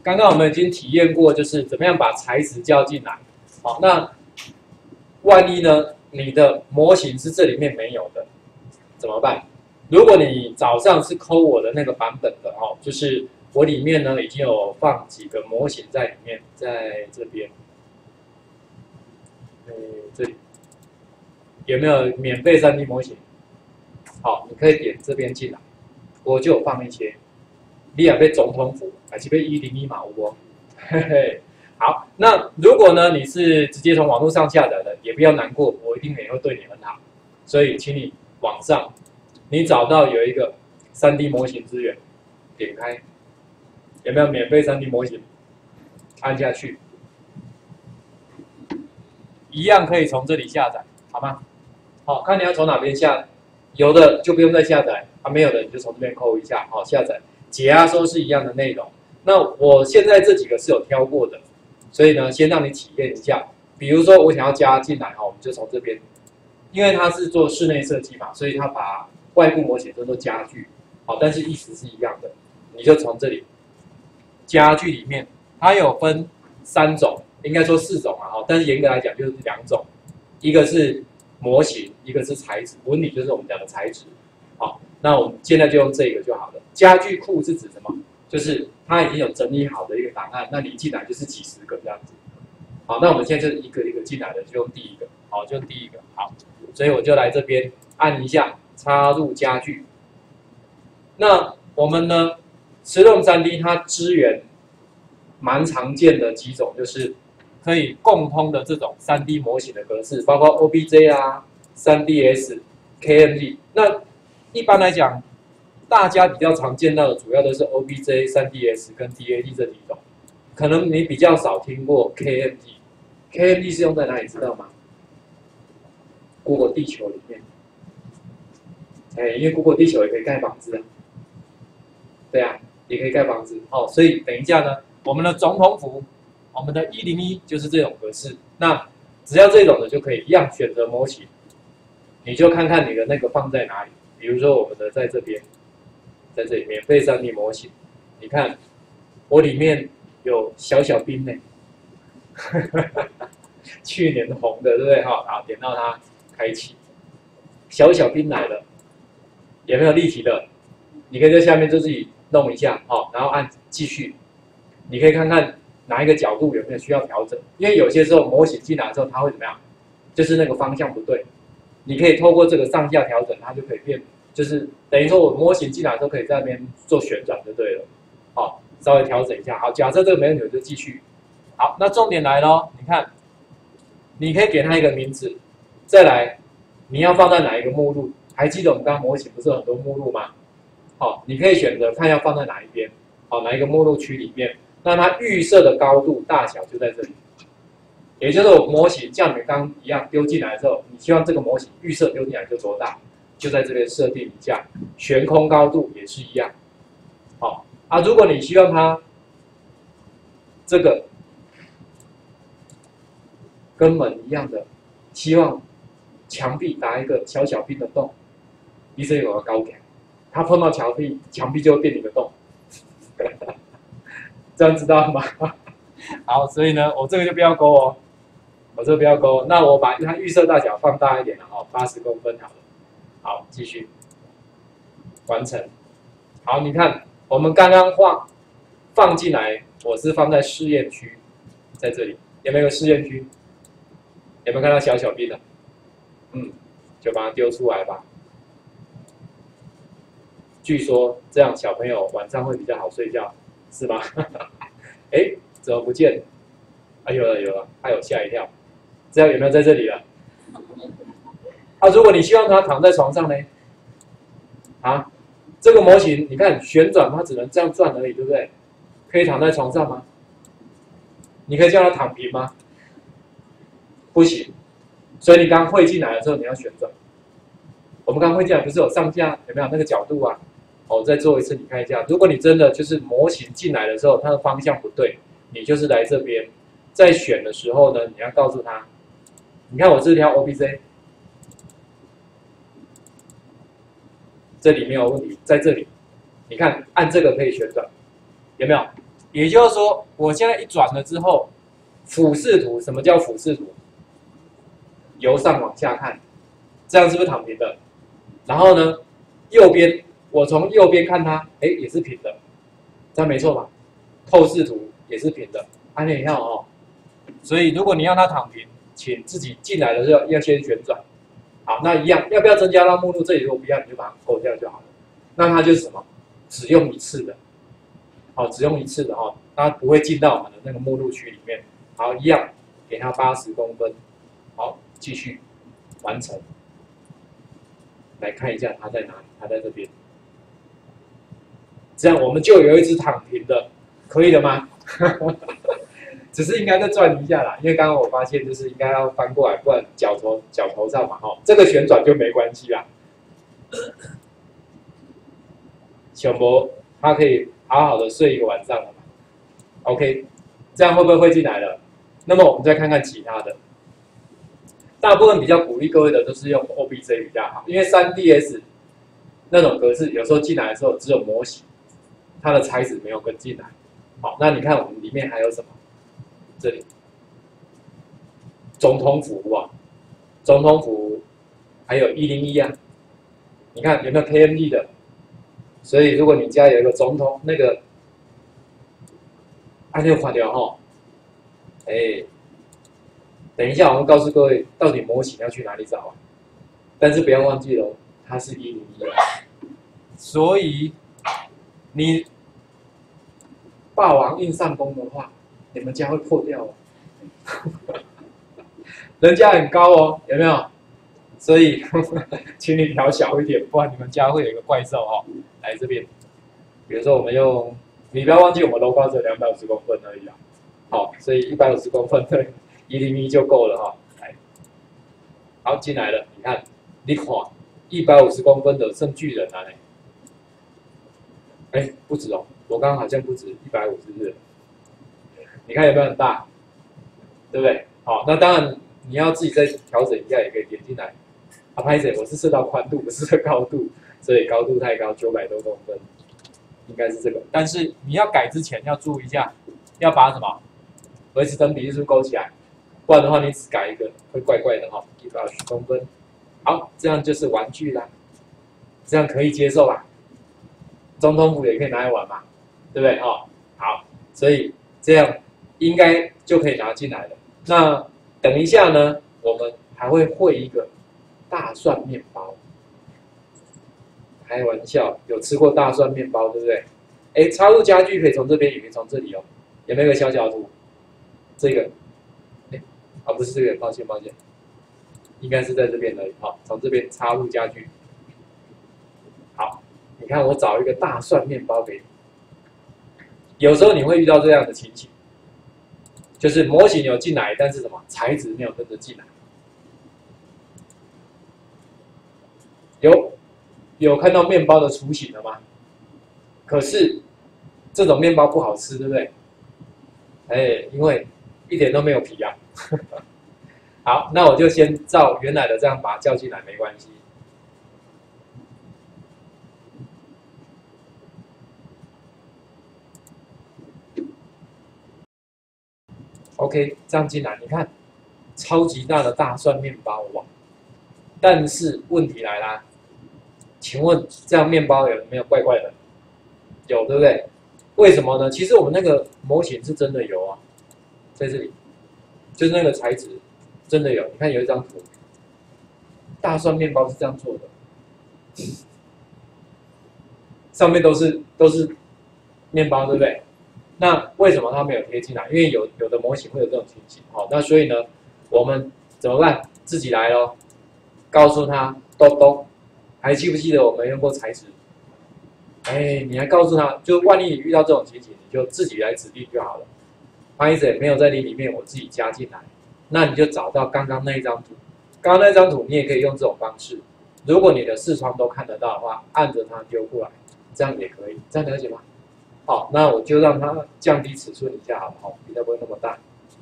刚刚我们已经体验过，就是怎么样把材质叫进来。好，那万一呢，你的模型是这里面没有的，怎么办？如果你早上是抠我的那个版本的哦，就是我里面呢已经有放几个模型在里面，在这边，这里有没有免费3D 模型？好，你可以点这边进来，我就有放一些。你也被总统府，还是被101嘛？我，嘿嘿。好，那如果呢你是直接从网络上下载的，也不要难过，我一定也会对你很好。所以，请你网上，你找到有一个3D 模型资源，点开，有没有免费3D 模型？按下去，一样可以从这里下载，好吗？好，看你要从哪边下，有的就不用再下载，没有的你就从这边扣一下，好，下载。解压缩是一样的内容。那我现在这几个是有挑过的，所以呢，先让你体验一下。比如说我想要加进来哈，我们就从这边，因为它是做室内设计嘛，所以它把外部模型都家具，好，但是意思是一样的。你就从这里，家具里面它有分3种，应该说4种啊，但是严格来讲就是2种，一个是模型，一个是材质，纹理就是我们讲的材质，好。那我们现在就用这个就好了。家具库是指什么？就是它已经有整理好的一个档案，那你进来就是几十个这样子。好，那我们现在就一个一个进来的，就用第一个。好，就用第一个。好，所以我就来这边按一下插入家具。那我们呢，驰动3D 它支援蛮常见的几种，就是可以共通的这种3D 模型的格式，包括 OBJ 啊、3ds、KMG。那一般来讲，大家比较常见到的主要都是 OBJ、3ds 跟 DAD 这几种，可能你比较少听过 KMG。KMG 是用在哪里知道吗 ？Google 地球里面，因为 Google 地球也可以盖房子啊，对啊，也可以盖房子。哦，所以等一下呢，我们的总统府，我们的101就是这种格式。那只要这种的就可以一样选择模型，你就看看你的那个放在哪里。比如说我们的在这边，在这里免费3D 模型，你看我里面有小小兵呢，去年红的对不对？好，点到它开启，小小兵来了，有没有立体的？你可以在下面就自己弄一下，然后按继续，你可以看看哪一个角度有没有需要调整，因为有些时候模型进来之后它会怎么样？就是那个方向不对。你可以透过这个上下调整，它就可以变，就是等于说我模型进来都可以在那边做旋转就对了。好，稍微调整一下。好，假设这个没问题，我就继续。好，那重点来咯，你看，你可以给它一个名字，再来，你要放在哪一个目录？还记得我们刚刚模型不是有很多目录吗？好，你可以选择看要放在哪一边，好，哪一个目录区里面，那它预设的高度大小就在这里。也就是我模型像你们刚刚一样丢进来之后，你希望这个模型预设丢进来就多大，就在这边设定一下，悬空高度也是一样。好啊，如果你希望它这个跟门一样的，希望墙壁打一个小小兵的洞，你这有个高点，它碰到墙壁就会变一个洞，这样知道吗？好，所以呢，我这个就不要勾哦。我这个不要勾，那我把它预设大小放大一点了，80公分好了。好，继续完成。好，你看我们刚刚放进来，我是放在试验区，在这里有没有个试验区？有没有看到小小兵的？就把它丢出来吧。据说这样小朋友晚上会比较好睡觉，是吗？怎么不见了？啊，有了，还有吓一跳。这样有没有在这里了？啊，如果你希望它躺在床上呢？啊，这个模型你看旋转它只能这样转而已，对不对？可以躺在床上吗？你可以叫它躺平吗？不行。所以你刚汇进来的时候你要旋转。我们刚汇进来不是有上下有没有那个角度啊？再做一次，你看一下。如果你真的就是模型进来的时候它的方向不对，你就是来这边，在选的时候呢，你要告诉他。你看我这条 OBJ， 这里没有问题，在这里，你看按这个可以旋转，有没有？ 也就是说，我现在一转了之后，俯视图，什么叫俯视图？由上往下看，这样是不是躺平的？然后呢，右边我从右边看它，哎，也是平的，这样没错吧？透视图也是平的，按钮一样哦。所以如果你要它躺平，请自己进来的时候要先旋转。好，那一样，要不要增加到目录？这里如果不要，你就把它勾掉就好了。那它就是什么？只用一次的，好，只用一次的哈，它不会进到我们的那个目录区里面。好，一样，给它80公分。好，继续完成。来看一下它在哪里，它在这边。这样我们就有一只躺平的，可以了吗？只是应该再转一下啦，因为刚刚我发现就是应该要翻过来，不然脚头上嘛，哈，这个旋转就没关系啦。小博他可以好好的睡一个晚上了嘛 ？OK， 这样会不会进来了？那么我们再看看其他的，大部分比较鼓励各位的都是用 OBJ 比较好，因为 3ds 那种格式有时候进来的时候只有模型，它的材质没有跟进来。好，那你看我们里面还有什么？这里总统府啊，总统府还有101啊，你看有没有 KMD 的？所以如果你家有一个总统那个，按钮垮掉哈，哎，等一下我会告诉各位到底模型要去哪里找啊，但是不要忘记了，它是101啊，所以你霸王硬上弓的话，你们家会破掉哦。人家很高哦，有没有？所以请你调小一点，不然你们家会有一个怪兽哦。来这边，比如说我们用，你不要忘记我们楼高只有250公分而已啊。好，所以150公分的101就够了哈。来，好进来了，你看，你看150公分的圣巨人啊，哎，不止哦，我刚刚好像不止150日，你看有没有很大？对不对？好，那当然你要自己再调整一下，也可以点进来。啊，拍谁？我是设到宽度，不是设高度，所以高度太高，900多公分，应该是这个。但是你要改之前要注意一下，要把什么维持等比例数勾起来，不然的话你只改一个会怪怪的哈。120公分，好，这样就是玩具啦，这样可以接受吧？总统府也可以拿来玩嘛，对不对？哦，好，所以这样应该就可以拿进来了。那等一下呢，我们还会绘一个大蒜面包。开玩笑，有吃过大蒜面包对不对？哎，插入家具可以从这边，也可以从这里哦。有没有个小角图？这个，哎，啊不是这个，抱歉，应该是在这边而已。好，从这边插入家具。好，你看我找一个大蒜面包给你。有时候你会遇到这样的情形。就是模型有进来，但是什么材质没有跟着进来。有看到面包的雏形了吗？可是这种面包不好吃，对不对？哎，因为一点都没有皮啊。好，那我就先照原来的这样把它叫进来，没关系。OK， 这样进来，你看，超级大的大蒜面包哇！但是问题来啦，请问这样面包有没有怪怪的？有，对不对？为什么呢？其实我们那个模型是真的有啊，在这里，就是那个材质真的有。你看有一张图，大蒜面包是这样做的，上面都是面包，对不对？那为什么它没有贴进来？因为有的模型会有这种情形，好，那所以呢，我们怎么办？自己来咯，告诉他咚咚，还记不记得我们用过材质？哎，你还告诉他，就万一你遇到这种情形，你就自己来指定就好了。拍者没有在你里面，我自己加进来，那你就找到刚刚那一张图，刚刚那张图你也可以用这种方式。如果你的视窗都看得到的话，按着它丢过来，这样也可以，这样了解吗？好，那我就让它降低尺寸一下，好不好？比较不会那么大。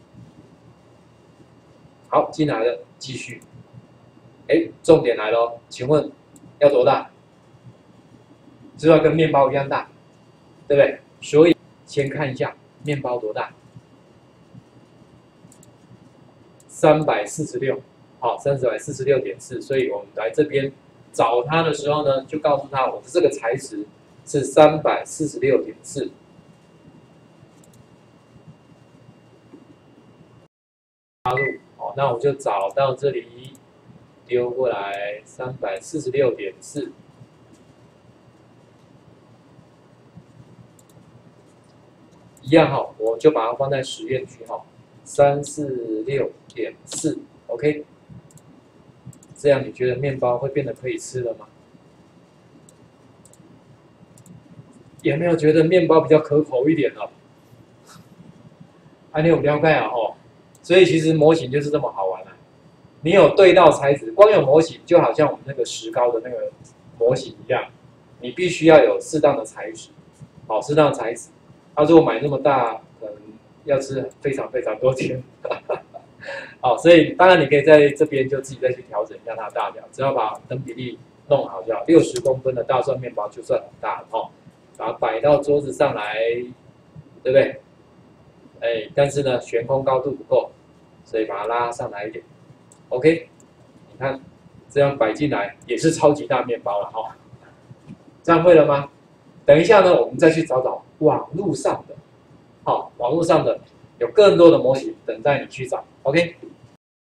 好，进来了，继续。哎，重点来了，请问要多大？是不是要跟面包一样大？对不对？所以先看一下面包多大？346，好，346.4，所以我们来这边找它的时候呢，就告诉他我的这个材质是346.4。好，那我就找到这里，丢过来346.4。一样哈，我就把它放在实验区哈，346.4 ，OK。这样你觉得面包会变得可以吃了吗？有没有觉得面包比较可口一点哦？你有了解啊吼，所以其实模型就是这么好玩啊。你有对到材质，光有模型就好像我们那个石膏的那个模型一样，你必须要有适当的材质，好，适当的材质。如果买那么大，可能要吃非常非常多天。好，所以当然你可以在这边就自己再去调整一下它的大小，只要把等比例弄好就好。60公分的大蒜面包就算很大了哦，把它摆到桌子上来，对不对？但是呢，悬空高度不够，所以把它拉上来一点。OK， 你看这样摆进来也是超级大面包了哈。这样会了吗？等一下呢，我们再去找找网络上的，好，网络上的有更多的模型等待你去找。OK。